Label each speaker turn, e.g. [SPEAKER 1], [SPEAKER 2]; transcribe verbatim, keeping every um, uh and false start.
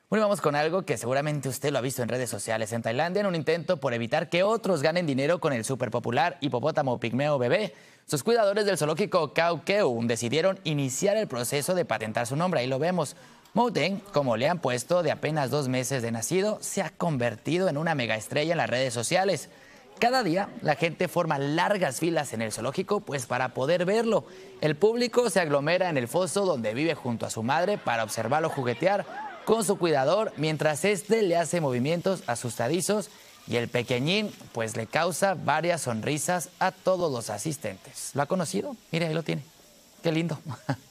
[SPEAKER 1] Bueno, vamos con algo que seguramente usted lo ha visto en redes sociales. En Tailandia, en un intento por evitar que otros ganen dinero con el superpopular hipopótamo pigmeo bebé, sus cuidadores del zoológico Khao Keu decidieron iniciar el proceso de patentar su nombre. Ahí lo vemos. Mouten, como le han puesto, de apenas dos meses de nacido, se ha convertido en una megaestrella en las redes sociales. Cada día la gente forma largas filas en el zoológico pues para poder verlo. El público se aglomera en el foso donde vive junto a su madre para observarlo juguetear con su cuidador mientras este le hace movimientos asustadizos y el pequeñín pues le causa varias sonrisas a todos los asistentes. ¿Lo ha conocido? Mire, ahí lo tiene. Qué lindo.